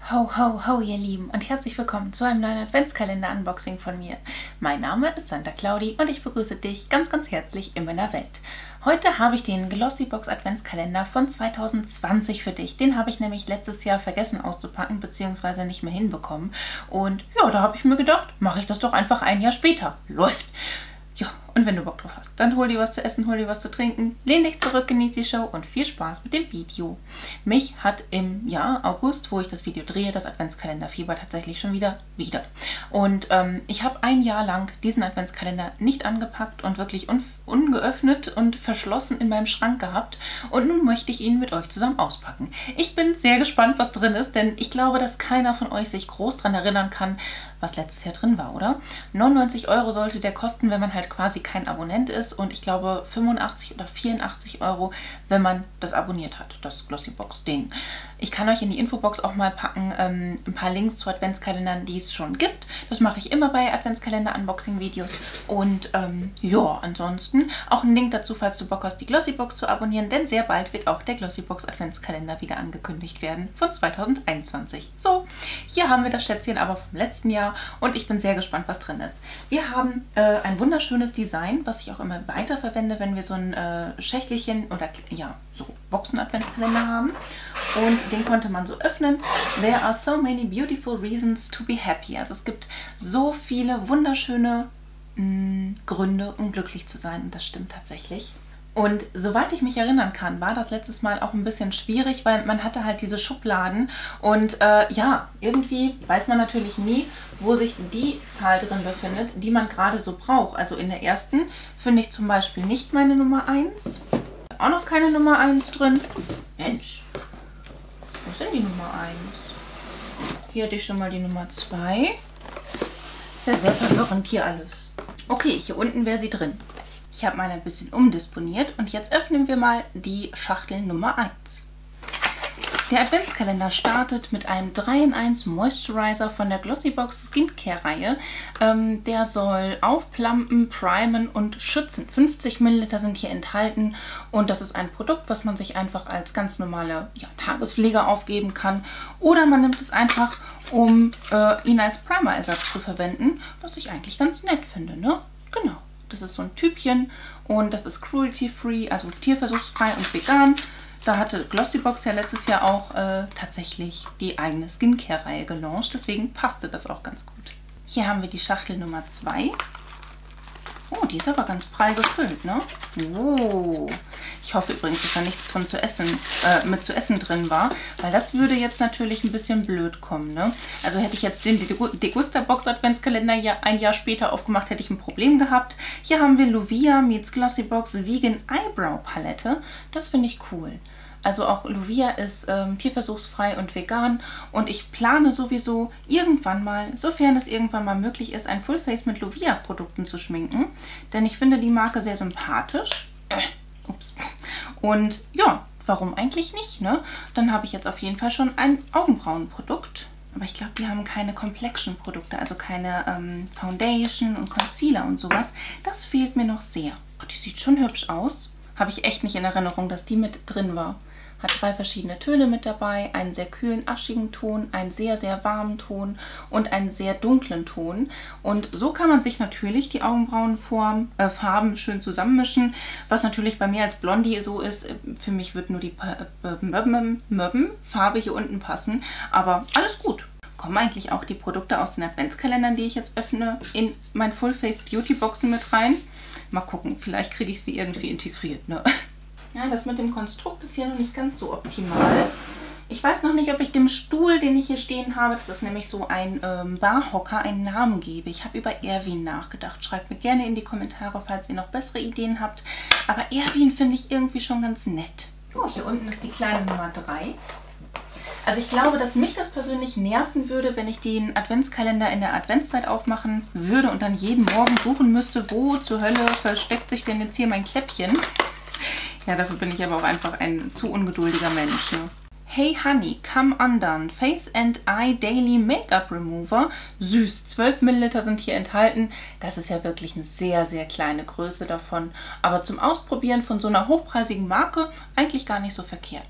Ho, ho, ho, ihr Lieben und herzlich willkommen zu einem neuen Adventskalender-Unboxing von mir. Mein Name ist Santa Claudi und ich begrüße dich ganz, ganz herzlich in meiner Welt. Heute habe ich den Glossybox Adventskalender von 2020 für dich. Den habe ich nämlich letztes Jahr vergessen auszupacken bzw. nicht mehr hinbekommen. Und ja, da habe ich mir gedacht, mache ich das doch einfach ein Jahr später. Läuft! Ja, und wenn du Bock drauf hast, dann hol dir was zu essen, hol dir was zu trinken, lehn dich zurück, genieß die Show und viel Spaß mit dem Video. Mich hat im Jahr August, wo ich das Video drehe, das Adventskalenderfieber tatsächlich schon wieder. Und ich habe ein Jahr lang diesen Adventskalender nicht angepackt und wirklich ungeöffnet und verschlossen in meinem Schrank gehabt. Und nun möchte ich ihn mit euch zusammen auspacken. Ich bin sehr gespannt, was drin ist, denn ich glaube, dass keiner von euch sich groß daran erinnern kann, was letztes Jahr drin war, oder? 99 € sollte der kosten, wenn man halt quasi kein Abonnent ist, und ich glaube 85 oder 84 €, wenn man das abonniert hat, das Glossybox-Ding. Ich kann euch in die Infobox auch mal packen ein paar Links zu Adventskalendern, die es schon gibt. Das mache ich immer bei Adventskalender-Unboxing-Videos. Und ja, ansonsten auch ein Link dazu, falls du Bock hast, die Glossybox zu abonnieren, denn sehr bald wird auch der Glossybox Adventskalender wieder angekündigt werden von 2021. So, hier haben wir das Schätzchen aber vom letzten Jahr und ich bin sehr gespannt, was drin ist. Wir haben ein wunderschönes Design, was ich auch immer weiter verwende, wenn wir so ein Schächtelchen oder ja, so Boxen-Adventskalender haben. Und den konnte man so öffnen. There are so many beautiful reasons to be happy. Also es gibt so viele wunderschöne Gründe, um glücklich zu sein. Und das stimmt tatsächlich. Und soweit ich mich erinnern kann, war das letztes Mal auch ein bisschen schwierig, weil man hatte halt diese Schubladen. Und ja, irgendwie weiß man natürlich nie, wo sich die Zahl drin befindet, die man gerade so braucht. Also in der ersten finde ich zum Beispiel nicht meine Nummer 1. Auch noch keine Nummer 1 drin. Mensch, wo ist denn die Nummer 1? Hier hatte ich schon mal die Nummer 2. Ist ja sehr verwirrend hier alles. Okay, hier unten wäre sie drin. Ich habe meine ein bisschen umdisponiert und jetzt öffnen wir mal die Schachtel Nummer 1. Der Adventskalender startet mit einem 3-in-1 Moisturizer von der Glossybox Skincare-Reihe. Der soll aufplumpen, primen und schützen. 50 ml sind hier enthalten und das ist ein Produkt, was man sich einfach als ganz normale Tagespflege aufgeben kann. Oder man nimmt es einfach, um ihn als Primer-Ersatz zu verwenden, was ich eigentlich ganz nett finde, ne? Genau. Das ist so ein Typchen und das ist cruelty-free, also tierversuchsfrei und vegan. Da hatte Glossybox ja letztes Jahr auch tatsächlich die eigene Skincare-Reihe gelauncht, deswegen passte das auch ganz gut. Hier haben wir die Schachtel Nummer 2. Oh, die ist aber ganz prall gefüllt, ne? Oh. Ich hoffe übrigens, dass da nichts drin zu essen, mit zu essen drin war, weil das würde jetzt natürlich ein bisschen blöd kommen, ne? Also hätte ich jetzt den Degusta-Box Adventskalender ein Jahr später aufgemacht, hätte ich ein Problem gehabt. Hier haben wir Lovia meets Glossybox Vegan Eyebrow Palette. Das finde ich cool. Also auch Lovia ist tierversuchsfrei und vegan und ich plane sowieso irgendwann mal, sofern es irgendwann mal möglich ist, ein Fullface mit Lovia-Produkten zu schminken. Denn ich finde die Marke sehr sympathisch. Ups. Und ja, warum eigentlich nicht, ne? Dann habe ich jetzt auf jeden Fall schon ein Augenbrauenprodukt. Aber ich glaube, die haben keine Complexion-Produkte, also keine Foundation und Concealer und sowas. Das fehlt mir noch sehr. Oh, die sieht schon hübsch aus. Habe ich echt nicht in Erinnerung, dass die mit drin war. Hat 3 verschiedene Töne mit dabei, einen sehr kühlen, aschigen Ton, einen sehr, sehr warmen Ton und einen sehr dunklen Ton. Und so kann man sich natürlich die Augenbrauenfarben schön zusammenmischen, was natürlich bei mir als Blondie so ist. Für mich wird nur die Farbe hier unten passen, aber alles gut. Kommen eigentlich auch die Produkte aus den Adventskalendern, die ich jetzt öffne, in mein Full-Face Beauty Boxen mit rein? Mal gucken, vielleicht kriege ich sie irgendwie integriert, ne? Ja, das mit dem Konstrukt ist hier noch nicht ganz so optimal. Ich weiß noch nicht, ob ich dem Stuhl, den ich hier stehen habe, das ist nämlich so ein Barhocker, einen Namen gebe. Ich habe über Erwin nachgedacht. Schreibt mir gerne in die Kommentare, falls ihr noch bessere Ideen habt. Aber Erwin finde ich irgendwie schon ganz nett. Oh, hier unten ist die kleine Nummer 3. Also ich glaube, dass mich das persönlich nerven würde, wenn ich den Adventskalender in der Adventszeit aufmachen würde und dann jeden Morgen suchen müsste, wo zur Hölle versteckt sich denn jetzt hier mein Kläppchen. Ja, dafür bin ich aber auch einfach ein zu ungeduldiger Mensch, ne? Hey Honey, Come Undone Face and Eye Daily Make-up Remover. Süß, 12 ml sind hier enthalten. Das ist ja wirklich eine sehr, sehr kleine Größe davon. Aber zum Ausprobieren von so einer hochpreisigen Marke eigentlich gar nicht so verkehrt.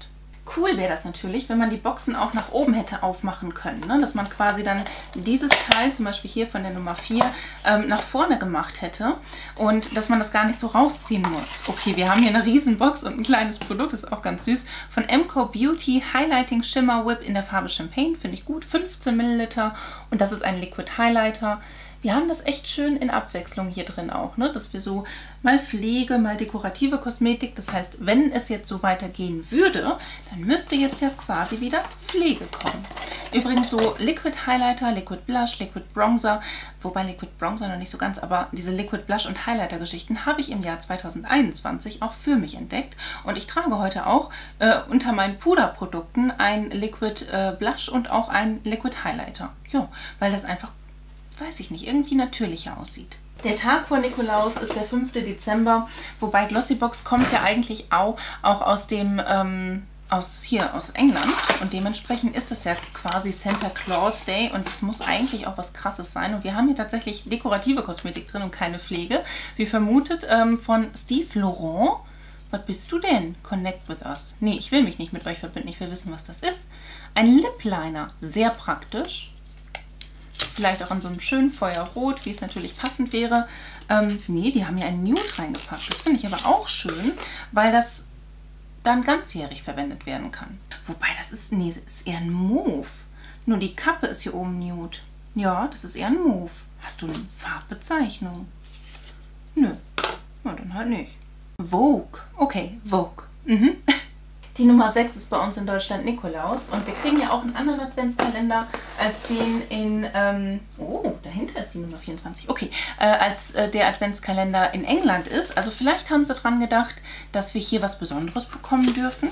Cool wäre das natürlich, wenn man die Boxen auch nach oben hätte aufmachen können, ne? Dass man quasi dann dieses Teil, zum Beispiel hier von der Nummer 4, nach vorne gemacht hätte und dass man das gar nicht so rausziehen muss. Okay, wir haben hier eine riesen Box und ein kleines Produkt, das ist auch ganz süß, von MCO Beauty Highlighting Shimmer Whip in der Farbe Champagne, finde ich gut, 15 Milliliter und das ist ein Liquid Highlighter. Wir haben das echt schön in Abwechslung hier drin auch, ne? Dass wir so mal Pflege, mal dekorative Kosmetik, das heißt, wenn es jetzt so weitergehen würde, dann müsste jetzt ja quasi wieder Pflege kommen. Übrigens so Liquid Highlighter, Liquid Blush, Liquid Bronzer, wobei Liquid Bronzer noch nicht so ganz, aber diese Liquid Blush und Highlighter Geschichten habe ich im Jahr 2021 auch für mich entdeckt und ich trage heute auch unter meinen Puderprodukten ein Liquid Blush und auch ein Liquid Highlighter. Ja, weil das einfach, weiß ich nicht, irgendwie natürlicher aussieht. Der Tag vor Nikolaus ist der 5. Dezember, wobei Glossybox kommt ja eigentlich auch aus dem, aus England und dementsprechend ist das ja quasi Santa Claus Day und es muss eigentlich auch was Krasses sein und wir haben hier tatsächlich dekorative Kosmetik drin und keine Pflege, wie vermutet, von Steve Laurent. Was bist du denn? Connect with us. Nee, ich will mich nicht mit euch verbinden, ich will wissen, was das ist. Ein Lip Liner, sehr praktisch. Vielleicht auch an so einem schönen Feuerrot, wie es natürlich passend wäre. Nee, die haben hier einen Nude reingepackt. Das finde ich aber auch schön, weil das dann ganzjährig verwendet werden kann. Wobei das ist, nee, das ist eher ein Mauve. Nur die Kappe ist hier oben Nude. Ja, das ist eher ein Mauve. Hast du eine Farbbezeichnung? Nö, na dann halt nicht. Vogue. Okay, Vogue. Mhm. Die Nummer 6 ist bei uns in Deutschland Nikolaus und wir kriegen ja auch einen anderen Adventskalender als den in, oh, dahinter ist die Nummer 24, okay, als der Adventskalender in England ist. Also vielleicht haben sie dran gedacht, dass wir hier was Besonderes bekommen dürfen.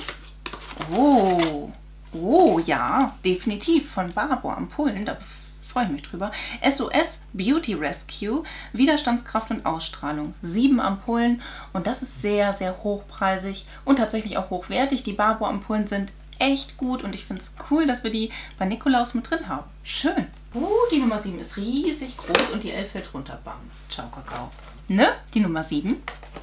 Oh, oh ja, definitiv von Barbour Ampullen, da freue ich mich drüber. SOS Beauty Rescue, Widerstandskraft und Ausstrahlung. 7 Ampullen und das ist sehr, sehr hochpreisig und tatsächlich auch hochwertig. Die Barbour Ampullen sind echt gut und ich finde es cool, dass wir die bei Nikolaus mit drin haben. Schön. Die Nummer 7 ist riesig groß und die 11 fällt runter. Bam. Ciao, Kakao. Ne? Die Nummer 7.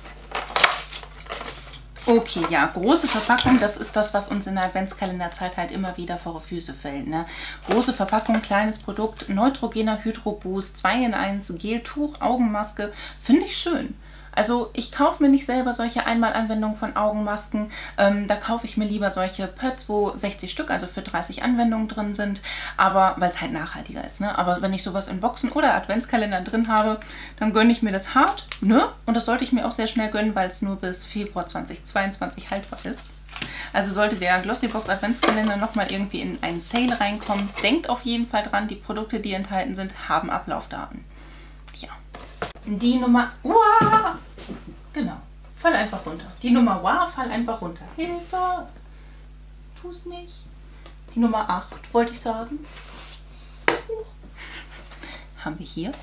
Okay, ja, große Verpackung, das ist das, was uns in der Adventskalenderzeit halt immer wieder vor die Füße fällt. Ne? Große Verpackung, kleines Produkt, Neutrogener Hydro Boost, 2 in 1, Geltuch, Augenmaske, finde ich schön. Also ich kaufe mir nicht selber solche Einmalanwendungen von Augenmasken, da kaufe ich mir lieber solche Pads, wo 60 Stück, also für 30 Anwendungen drin sind, aber weil es halt nachhaltiger ist. Ne? Aber wenn ich sowas in Boxen oder Adventskalendern drin habe, dann gönne ich mir das hart, ne? Und das sollte ich mir auch sehr schnell gönnen, weil es nur bis Februar 2022 haltbar ist. Also sollte der Glossybox Adventskalender nochmal irgendwie in einen Sale reinkommen, denkt auf jeden Fall dran, die Produkte, die enthalten sind, haben Ablaufdaten. Ja. Die Nummer, wow, genau, fall einfach runter. Die Nummer, wow, fall einfach runter. Hilfe, tu's nicht. Die Nummer 8, wollte ich sagen. Haben wir hier.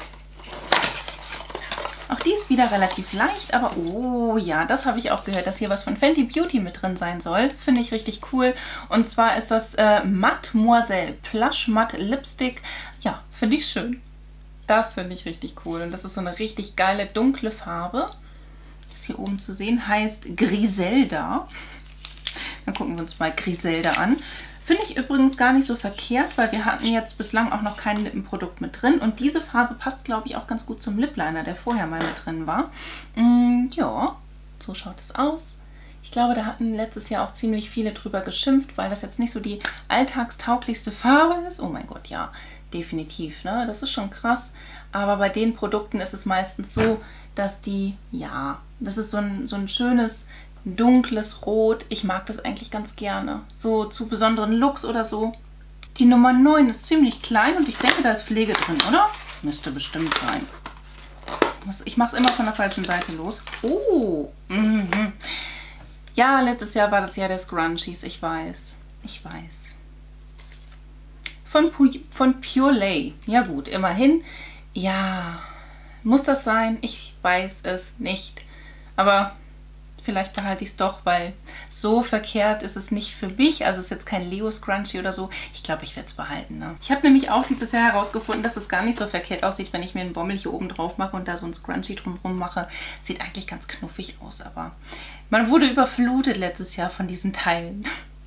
Auch die ist wieder relativ leicht, aber oh ja, das habe ich auch gehört, dass hier was von Fenty Beauty mit drin sein soll. Finde ich richtig cool. Und zwar ist das Mademoiselle Plush Matte Lipstick. Ja, finde ich schön. Das finde ich richtig cool und das ist so eine richtig geile dunkle Farbe. Das hier oben zu sehen heißt Griselda. Dann gucken wir uns mal Griselda an. Finde ich übrigens gar nicht so verkehrt, weil wir hatten jetzt bislang auch noch kein Lippenprodukt mit drin. Und diese Farbe passt, glaube ich, auch ganz gut zum Lip Liner, der vorher mal mit drin war. Ja, so schaut es aus. Ich glaube, da hatten letztes Jahr auch ziemlich viele drüber geschimpft, weil das jetzt nicht so die alltagstauglichste Farbe ist. Oh mein Gott, ja, definitiv, ne? Das ist schon krass. Aber bei den Produkten ist es meistens so, dass die, ja, das ist so ein schönes, dunkles Rot. Ich mag das eigentlich ganz gerne. So zu besonderen Looks oder so. Die Nummer 9 ist ziemlich klein und ich denke, da ist Pflege drin, oder? Müsste bestimmt sein. Ich mache es immer von der falschen Seite los. Oh, ja, letztes Jahr war das Jahr der Scrunchies, ich weiß. Ich weiß. Von Pure Lay. Ja gut, immerhin. Ja, muss das sein? Ich weiß es nicht. Aber vielleicht behalte ich es doch, weil so verkehrt ist es nicht für mich. Also es ist jetzt kein Leo Scrunchie oder so. Ich glaube, ich werde es behalten. Ne? Ich habe nämlich auch dieses Jahr herausgefunden, dass es gar nicht so verkehrt aussieht, wenn ich mir einen Bommel hier oben drauf mache und da so ein Scrunchie drumherum mache. Sieht eigentlich ganz knuffig aus, aber man wurde überflutet letztes Jahr von diesen Teilen.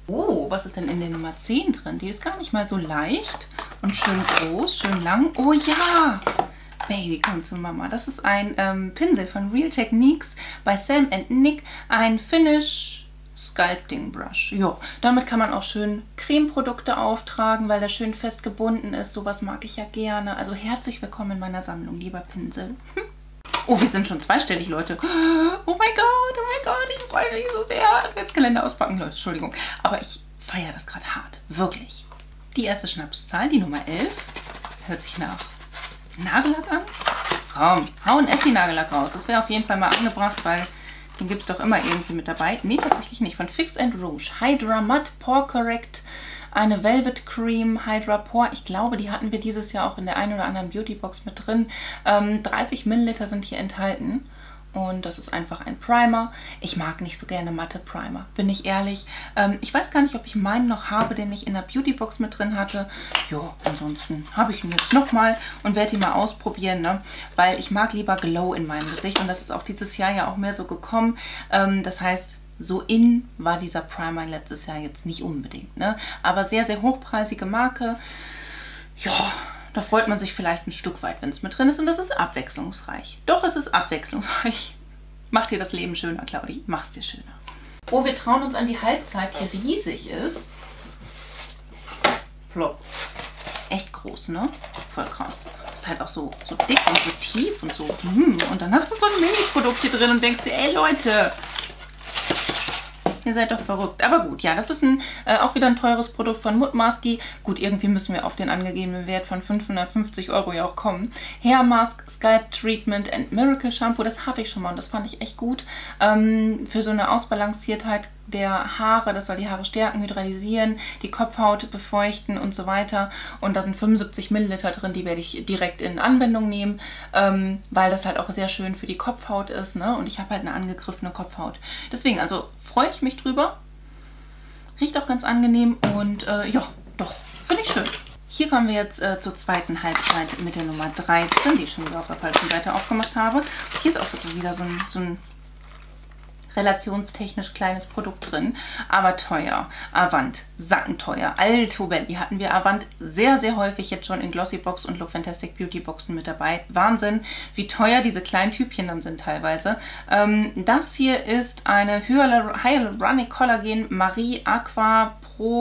Oh, was ist denn in der Nummer 10 drin? Die ist gar nicht mal so leicht und schön groß, schön lang. Oh ja! Baby, komm zu Mama. Das ist ein Pinsel von Real Techniques bei Sam & Nick. Ein Finish Sculpting Brush. Jo, damit kann man auch schön Cremeprodukte auftragen, weil der schön fest gebunden ist. Sowas mag ich ja gerne. Also herzlich willkommen in meiner Sammlung, lieber Pinsel. Oh, wir sind schon zweistellig, Leute. Oh mein Gott, ich freue mich so sehr. Adventskalender auspacken, Leute, Entschuldigung. Aber ich feiere das gerade hart, wirklich. Die erste Schnapszahl, die Nummer 11, hört sich nach Nagellack an. Komm, hau einen Essie-Nagellack raus. Das wäre auf jeden Fall mal angebracht, weil den gibt es doch immer irgendwie mit dabei. Nee, tatsächlich nicht. Von Fix & Rouge. Hydra Matte Pore Correct. Eine Velvet Cream Hydra Pore. Ich glaube, die hatten wir dieses Jahr auch in der einen oder anderen Beautybox mit drin. 30 Milliliter sind hier enthalten. Und das ist einfach ein Primer. Ich mag nicht so gerne matte Primer, bin ich ehrlich. Ich weiß gar nicht, ob ich meinen noch habe, den ich in der Beautybox mit drin hatte. Ja, ansonsten habe ich ihn jetzt nochmal und werde ihn mal ausprobieren, ne? Weil ich mag lieber Glow in meinem Gesicht. Und das ist auch dieses Jahr ja auch mehr so gekommen. Das heißt, so in war dieser Primer letztes Jahr jetzt nicht unbedingt, ne? Aber sehr, sehr hochpreisige Marke. Ja, da freut man sich vielleicht ein Stück weit, wenn es mit drin ist. Und das ist abwechslungsreich. Doch, es ist abwechslungsreich. Mach dir das Leben schöner, Claudi. Mach's dir schöner. Oh, wir trauen uns an die Halbzeit, die riesig ist. Plopp. Echt groß, ne? Voll krass. Ist halt auch so dick und so tief und so. Und dann hast du so ein Mini-Produkt hier drin und denkst dir, ey Leute, ihr seid doch verrückt. Aber gut, ja, das ist auch wieder ein teures Produkt von Mutmaski. Gut, irgendwie müssen wir auf den angegebenen Wert von 550 € ja auch kommen. Hair Mask, Scalp Treatment and Miracle Shampoo, das hatte ich schon mal und das fand ich echt gut. Für so eine Ausbalanciertheit der Haare, das soll die Haare stärken, hydratisieren, die Kopfhaut befeuchten und so weiter. Und da sind 75 Milliliter drin, die werde ich direkt in Anwendung nehmen, weil das halt auch sehr schön für die Kopfhaut ist, ne? Und ich habe halt eine angegriffene Kopfhaut. Deswegen, also freue ich mich drüber. Riecht auch ganz angenehm und ja, doch, finde ich schön. Hier kommen wir jetzt zur zweiten Halbzeit mit der Nummer 13, die ich schon wieder auf der falschen Seite aufgemacht habe. Hier ist auch so wieder so ein relationstechnisch kleines Produkt drin, aber teuer. Avant, sackenteuer. Alto Belli hatten wir Avant sehr, sehr häufig jetzt schon in Glossybox und Look Fantastic Beauty Boxen mit dabei. Wahnsinn, wie teuer diese kleinen Typchen dann sind teilweise. Das hier ist eine Hyaluronic Collagen Marie Aqua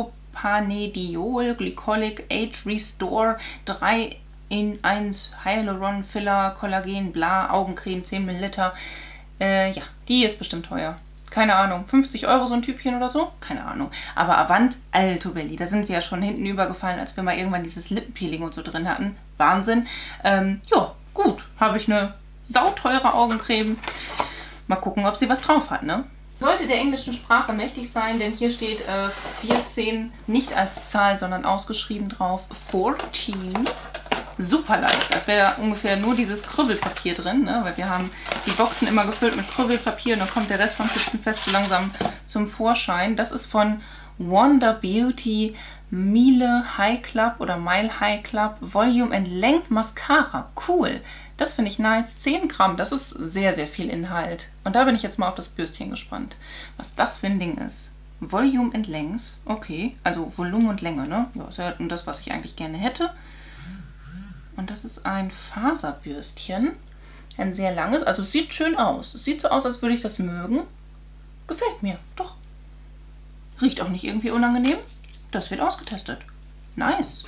Propanediol Glycolic Age Restore 3 in 1 Hyaluron Filler Kollagen bla Augencreme 10 Milliliter. Ja, die ist bestimmt teuer. Keine Ahnung, 50 € so ein Typchen oder so? Keine Ahnung. Aber Avant, Alto Belli, da sind wir ja schon hinten übergefallen, als wir mal irgendwann dieses Lippenpeeling und so drin hatten. Wahnsinn. Ja, gut, habe ich eine sauteure Augencreme. Mal gucken, ob sie was drauf hat, ne? Sollte der englischen Sprache mächtig sein, denn hier steht 14 nicht als Zahl, sondern ausgeschrieben drauf 14. Super leicht. Das wäre ungefähr nur dieses Krübelpapier drin, ne? Weil wir haben die Boxen immer gefüllt mit Krübelpapier und dann kommt der Rest vom Schützenfest so langsam zum Vorschein. Das ist von Wonder Beauty Miele High Club oder Mile High Club Volume and Length Mascara. Cool. Das finde ich nice. 10 Gramm, das ist sehr, sehr viel Inhalt. Und da bin ich jetzt mal auf das Bürstchen gespannt, was das für ein Ding ist. Volume and Length, okay. Also Volumen und Länge, ne? Ja, ist ja das, was ich eigentlich gerne hätte. Und das ist ein Faserbürstchen. Ein sehr langes. Also es sieht schön aus. Es sieht so aus, als würde ich das mögen. Gefällt mir. Doch. Riecht auch nicht irgendwie unangenehm. Das wird ausgetestet. Nice.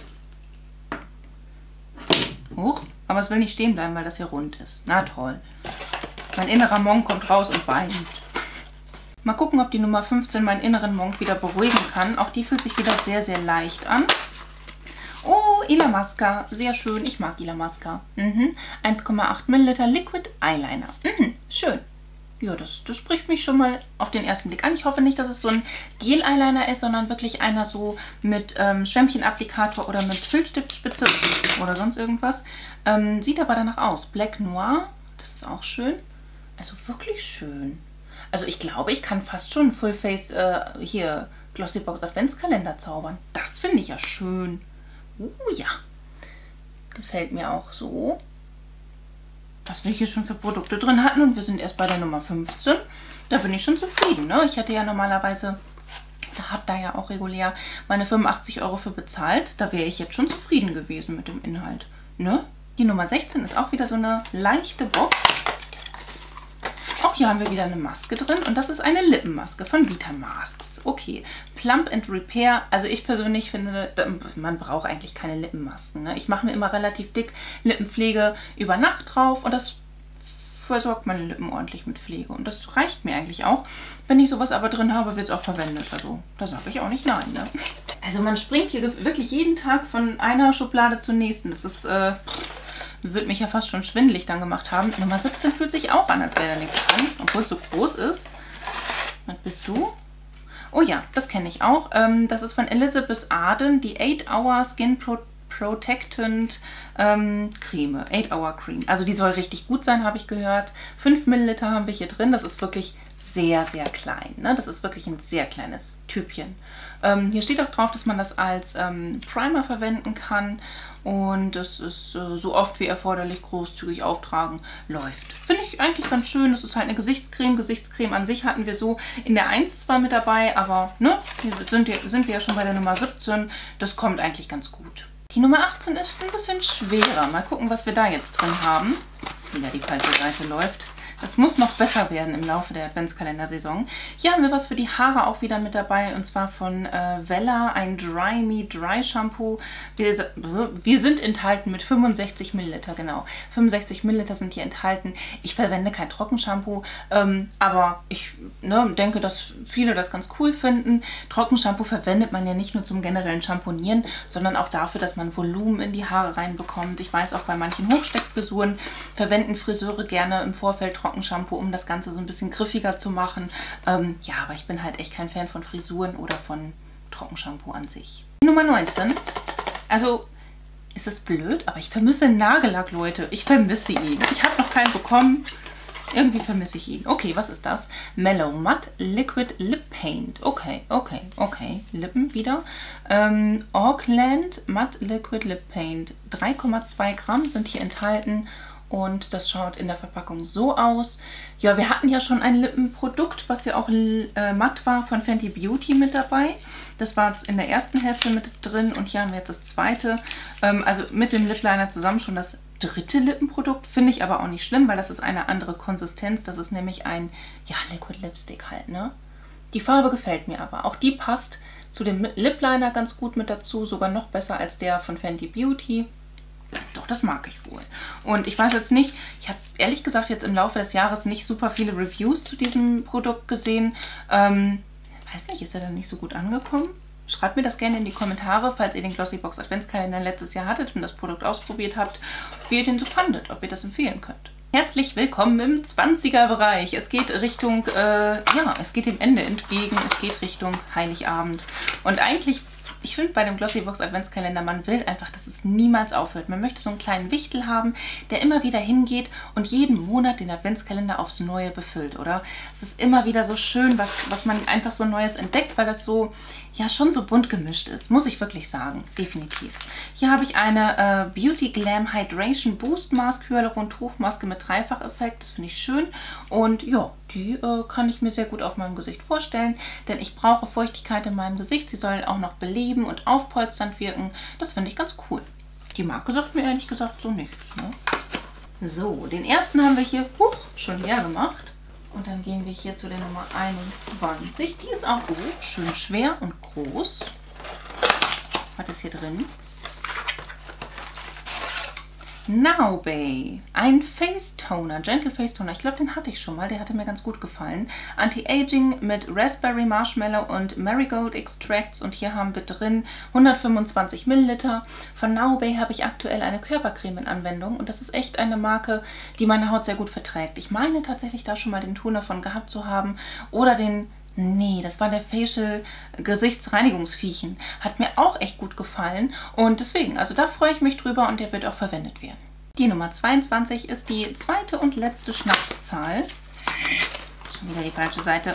Huch. Aber es will nicht stehen bleiben, weil das hier rund ist. Na toll. Mein innerer Monk kommt raus und weint. Mal gucken, ob die Nummer 15 meinen inneren Monk wieder beruhigen kann. Auch die fühlt sich wieder sehr, sehr leicht an. Oh, Illamasqua. Sehr schön. Ich mag Illamasqua. 1,8 Milliliter Liquid Eyeliner. Schön. Ja, das spricht mich schon mal auf den ersten Blick an. Ich hoffe nicht, dass es so ein Gel-Eyeliner ist, sondern wirklich einer so mit Schwämmchenapplikator oder mit Filzstiftspitze oder sonst irgendwas. Sieht aber danach aus. Black Noir. Das ist auch schön. Also wirklich schön. Also ich glaube, ich kann fast schon Full-Face hier Glossybox Adventskalender zaubern. Das finde ich ja schön. Ja, gefällt mir auch so, was wir hier schon für Produkte drin hatten und wir sind erst bei der Nummer 15. Da bin ich schon zufrieden, ne? Ich hätte ja normalerweise Habe da ja auch regulär meine 85 € für bezahlt. Da wäre ich jetzt schon zufrieden gewesen mit dem Inhalt. Ne? Die Nummer 16 ist auch wieder so eine leichte Box. Auch hier haben wir wieder eine Maske drin und das ist eine Lippenmaske von Vita Masks. Okay, Plump and Repair. Also ich persönlich finde, man braucht eigentlich keine Lippenmasken. Ne? Ich mache mir immer relativ dick Lippenpflege über Nacht drauf und das versorgt meine Lippen ordentlich mit Pflege. Und das reicht mir eigentlich auch. Wenn ich sowas aber drin habe, wird es auch verwendet. Also da sage ich auch nicht nein. Ne? Also man springt hier wirklich jeden Tag von einer Schublade zur nächsten. Das ist... wird mich ja fast schon schwindelig dann gemacht haben. Nummer 17 fühlt sich auch an, als wäre da nichts dran, obwohl es so groß ist. Was bist du? Oh ja, das kenne ich auch. Das ist von Elizabeth Arden, die 8-Hour Skin Protectant Creme. 8-Hour Cream. Also die soll richtig gut sein, habe ich gehört. 5 Milliliter haben wir hier drin. Das ist wirklich sehr, sehr klein. Ne? Das ist wirklich ein sehr kleines Tübchen. Hier steht auch drauf, dass man das als Primer verwenden kann. Und das ist so oft wie erforderlich großzügig auftragen läuft. Finde ich eigentlich ganz schön. Das ist halt eine Gesichtscreme. Gesichtscreme an sich hatten wir so in der 1 zwar mit dabei, aber ne, hier sind wir ja schon bei der Nummer 17. Das kommt eigentlich ganz gut. Die Nummer 18 ist ein bisschen schwerer. Mal gucken, was wir da jetzt drin haben. Wieder die falsche Seite läuft. Das muss noch besser werden im Laufe der Adventskalender-Saison. Hier haben wir was für die Haare auch wieder mit dabei und zwar von Wella, ein Dry Me Dry Shampoo. Wir sind enthalten mit 65 Milliliter, genau. 65 Milliliter sind hier enthalten. Ich verwende kein Trockenshampoo, aber ich denke, dass viele das ganz cool finden. Trockenshampoo verwendet man ja nicht nur zum generellen Shampoonieren, sondern auch dafür, dass man Volumen in die Haare reinbekommt. Ich weiß auch, bei manchen Hochsteckfrisuren verwenden Friseure gerne im Vorfeld Trockenshampoo, um das Ganze so ein bisschen griffiger zu machen. Ja, aber ich bin halt echt kein Fan von Frisuren oder von Trockenshampoo an sich. Nummer 19. Also, ist das blöd? Aber ich vermisse Nagellack, Leute. Ich vermisse ihn. Ich habe noch keinen bekommen. Irgendwie vermisse ich ihn. Okay, was ist das? Mellow Matte Liquid Lip Paint. Okay. Lippen wieder. Auckland Matte Liquid Lip Paint. 3,2 Gramm sind hier enthalten. Und das schaut in der Verpackung so aus. Ja, wir hatten ja schon ein Lippenprodukt, was ja auch matt war, von Fenty Beauty mit dabei. Das war in der ersten Hälfte mit drin und hier haben wir jetzt das zweite. Also mit dem Lip Liner zusammen schon das dritte Lippenprodukt. Finde ich aber auch nicht schlimm, weil das ist eine andere Konsistenz. Das ist nämlich ein, ja, Liquid Lipstick halt, ne? Die Farbe gefällt mir aber. Auch die passt zu dem Lip Liner ganz gut mit dazu. Sogar noch besser als der von Fenty Beauty. Doch, das mag ich wohl. Und ich weiß jetzt nicht, ich habe ehrlich gesagt jetzt im Laufe des Jahres nicht super viele Reviews zu diesem Produkt gesehen. Weiß nicht, ist er dann nicht so gut angekommen? Schreibt mir das gerne in die Kommentare, falls ihr den Glossybox Adventskalender letztes Jahr hattet und das Produkt ausprobiert habt, wie ihr den so fandet, ob ihr das empfehlen könnt. Herzlich willkommen im 20er-Bereich. Es geht Richtung, ja, es geht dem Ende entgegen, es geht Richtung Heiligabend. Und eigentlich, ich finde bei dem Glossybox Adventskalender, man will einfach, dass es niemals aufhört. Man möchte so einen kleinen Wichtel haben, der immer wieder hingeht und jeden Monat den Adventskalender aufs Neue befüllt, oder? Es ist immer wieder so schön, was man einfach so Neues entdeckt, weil das so, ja, schon so bunt gemischt ist, muss ich wirklich sagen, definitiv. Hier habe ich eine Beauty Glam Hydration Boost Mask Hyaluron-Tuchmaske mit Dreifacheffekt, das finde ich schön und ja, die kann ich mir sehr gut auf meinem Gesicht vorstellen, denn ich brauche Feuchtigkeit in meinem Gesicht, sie soll auch noch beleben und aufpolsternd wirken, das finde ich ganz cool. Die Marke sagt mir ehrlich gesagt so nichts, ne? So, den ersten haben wir hier schon leer gemacht. Und dann gehen wir hier zu der Nummer 21. Die ist auch schön schwer und groß. Was ist hier drin? Now-Bay. Ein Face Toner, Gentle Face Toner. Ich glaube, den hatte ich schon mal. Der hatte mir ganz gut gefallen. Anti-Aging mit Raspberry Marshmallow und Marigold Extracts. Und hier haben wir drin 125 Milliliter. Von Now-Bay habe ich aktuell eine Körpercreme in Anwendung. Und das ist echt eine Marke, die meine Haut sehr gut verträgt. Ich meine tatsächlich da schon mal den Toner von gehabt zu haben. Oder den... Nee, das war der Facial Gesichtsreinigungsviechen. Hat mir auch echt gut gefallen und deswegen, also da freue ich mich drüber und der wird auch verwendet werden. Die Nummer 22 ist die zweite und letzte Schnapszahl. Schon wieder die falsche Seite.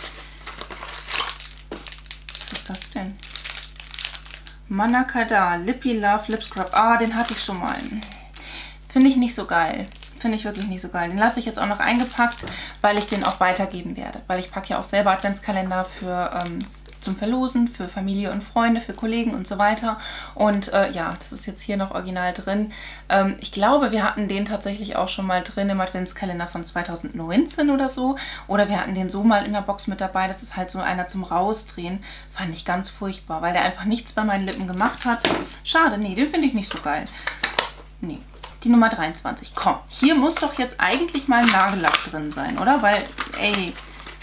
Was ist das denn? Manakada Lippy Love Lip Scrub. Ah, den hatte ich schon mal. Finde ich nicht so geil. Finde ich wirklich nicht so geil. Den lasse ich jetzt auch noch eingepackt, weil ich den auch weitergeben werde. Weil ich packe ja auch selber Adventskalender für zum Verlosen für Familie und Freunde, für Kollegen und so weiter. Und ja, das ist jetzt hier noch original drin. Ich glaube, wir hatten den tatsächlich auch schon mal drin im Adventskalender von 2019 oder so. Oder wir hatten den so mal in der Box mit dabei. Das ist halt so einer zum Rausdrehen. Fand ich ganz furchtbar, weil der einfach nichts bei meinen Lippen gemacht hat. Schade, nee, den finde ich nicht so geil. Nee. Die Nummer 23. Komm, hier muss doch jetzt eigentlich mal ein Nagellack drin sein, oder? Weil, ey,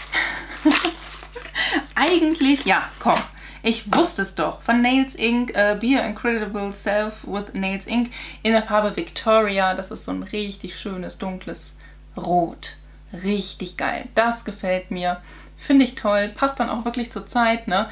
eigentlich, ja, komm. Ich wusste es doch. Von Nails Inc. Be Your Incredible Self with Nails Inc. in der Farbe Victoria. Das ist so ein richtig schönes, dunkles Rot. Richtig geil. Das gefällt mir. Finde ich toll. Passt dann auch wirklich zur Zeit, ne?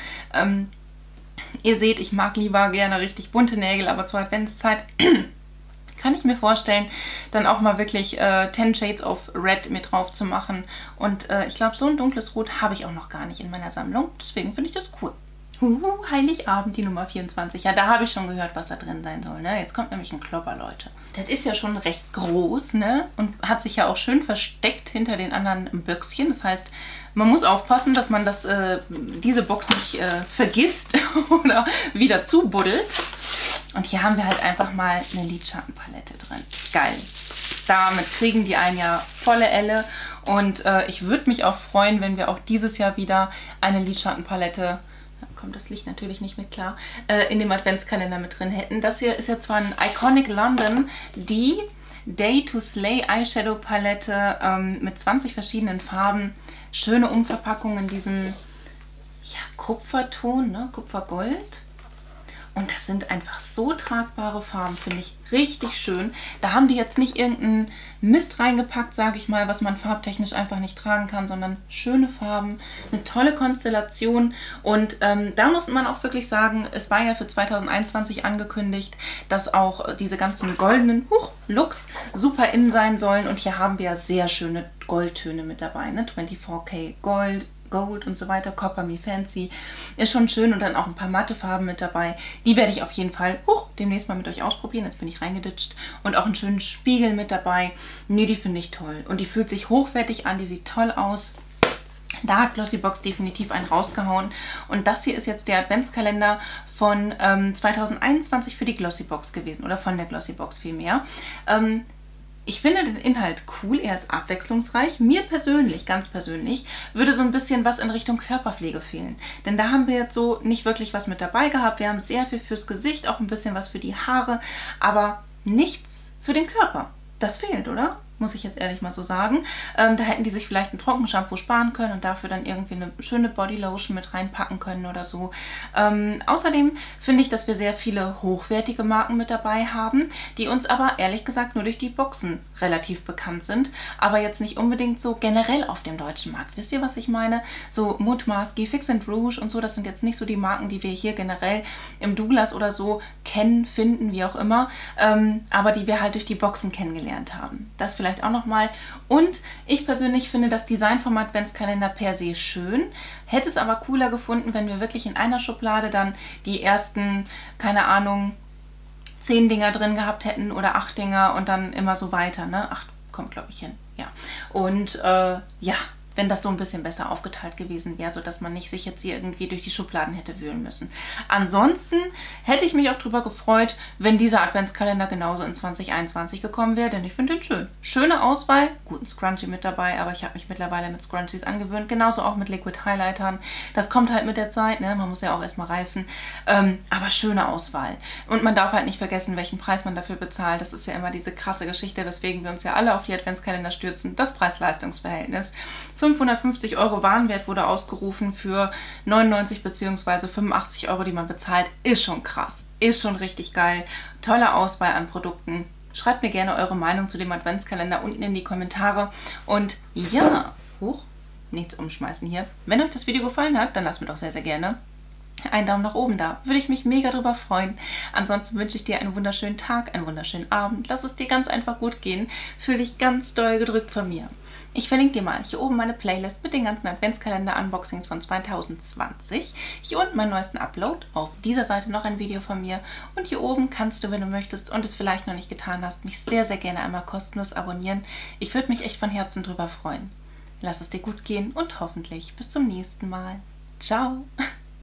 Ihr seht, ich mag lieber gerne richtig bunte Nägel, aber zur Adventszeit kann ich mir vorstellen, dann auch mal wirklich 10 Shades of Red mit drauf zu machen. Und ich glaube, so ein dunkles Rot habe ich auch noch gar nicht in meiner Sammlung. Deswegen finde ich das cool. Heiligabend, die Nummer 24. Ja, da habe ich schon gehört, was da drin sein soll. Ne? Jetzt kommt nämlich ein Klopper, Leute. Das ist ja schon recht groß, ne? Und hat sich ja auch schön versteckt hinter den anderen Büchschen. Das heißt, man muss aufpassen, dass man diese Box nicht vergisst oder wieder zubuddelt. Und hier haben wir halt einfach mal eine Lidschattenpalette drin. Geil. Damit kriegen die einen ja volle Elle. Und ich würde mich auch freuen, wenn wir auch dieses Jahr wieder eine Lidschattenpalette, da kommt das Licht natürlich nicht mit klar, in dem Adventskalender mit drin hätten. Das hier ist ja zwar ein Iconic London, die Day to Slay Eyeshadow Palette mit 20 verschiedenen Farben. Schöne Umverpackung in diesem ja, Kupferton, ne? Kupfergold. Und das sind einfach so tragbare Farben, finde ich richtig schön. Da haben die jetzt nicht irgendeinen Mist reingepackt, sage ich mal, was man farbtechnisch einfach nicht tragen kann, sondern schöne Farben, eine tolle Konstellation. Und da muss man auch wirklich sagen, es war ja für 2021 angekündigt, dass auch diese ganzen goldenen Looks super in sein sollen. Und hier haben wir ja sehr schöne Goldtöne mit dabei, ne? 24K Gold, Gold und so weiter, Copper Me Fancy, ist schon schön und dann auch ein paar matte Farben mit dabei. Die werde ich auf jeden Fall demnächst mal mit euch ausprobieren. Jetzt bin ich reingeditscht. Und auch einen schönen Spiegel mit dabei. Nee, die finde ich toll. Und die fühlt sich hochwertig an, die sieht toll aus. Da hat Glossybox definitiv einen rausgehauen. Und das hier ist jetzt der Adventskalender von 2021 für die Glossybox gewesen. Oder von der Glossybox vielmehr. Ich finde den Inhalt cool, er ist abwechslungsreich. Mir persönlich, ganz persönlich, würde so ein bisschen was in Richtung Körperpflege fehlen. Denn da haben wir jetzt so nicht wirklich was mit dabei gehabt. Wir haben sehr viel fürs Gesicht, auch ein bisschen was für die Haare, aber nichts für den Körper. Das fehlt, oder? Muss ich jetzt ehrlich mal so sagen. Da hätten die sich vielleicht ein Trockenshampoo sparen können und dafür dann irgendwie eine schöne Bodylotion mit reinpacken können oder so. Außerdem finde ich, dass wir sehr viele hochwertige Marken mit dabei haben, die uns aber ehrlich gesagt nur durch die Boxen relativ bekannt sind, aber jetzt nicht unbedingt so generell auf dem deutschen Markt. Wisst ihr, was ich meine? So Mutmaski, Fix and Rouge und so, das sind jetzt nicht so die Marken, die wir hier generell im Douglas oder so kennen, finden, wie auch immer, aber die wir halt durch die Boxen kennengelernt haben. Das vielleicht auch nochmal. Und ich persönlich finde das Design vom Adventskalender per se schön, hätte es aber cooler gefunden, wenn wir wirklich in einer Schublade dann die ersten, keine Ahnung, 10 Dinger drin gehabt hätten oder 8 Dinger und dann immer so weiter, ne? 8 kommt, glaube ich, hin, ja. Und ja, wenn das so ein bisschen besser aufgeteilt gewesen wäre, sodass man nicht sich jetzt hier irgendwie durch die Schubladen hätte wühlen müssen. Ansonsten hätte ich mich auch darüber gefreut, wenn dieser Adventskalender genauso in 2021 gekommen wäre, denn ich finde den schön. Schöne Auswahl, guten Scrunchie mit dabei, aber ich habe mich mittlerweile mit Scrunchies angewöhnt, genauso auch mit Liquid Highlightern. Das kommt halt mit der Zeit, ne? Man muss ja auch erstmal reifen, aber schöne Auswahl. Und man darf halt nicht vergessen, welchen Preis man dafür bezahlt. Das ist ja immer diese krasse Geschichte, weswegen wir uns ja alle auf die Adventskalender stürzen. Das Preis-Leistungs-Verhältnis. 550 € Warenwert wurde ausgerufen für 99 bzw. 85 €, die man bezahlt. Ist schon krass. Ist schon richtig geil. Tolle Auswahl an Produkten. Schreibt mir gerne eure Meinung zu dem Adventskalender unten in die Kommentare. Und ja, nichts umschmeißen hier. Wenn euch das Video gefallen hat, dann lasst mir doch sehr, sehr gerne einen Daumen nach oben da. Würde ich mich mega drüber freuen. Ansonsten wünsche ich dir einen wunderschönen Tag, einen wunderschönen Abend. Lass es dir ganz einfach gut gehen. Fühl dich ganz doll gedrückt von mir. Ich verlinke dir mal hier oben meine Playlist mit den ganzen Adventskalender-Unboxings von 2020. Hier unten meinen neuesten Upload. Auf dieser Seite noch ein Video von mir. Und hier oben kannst du, wenn du möchtest und es vielleicht noch nicht getan hast, mich sehr, sehr gerne einmal kostenlos abonnieren. Ich würde mich echt von Herzen drüber freuen. Lass es dir gut gehen und hoffentlich bis zum nächsten Mal. Ciao!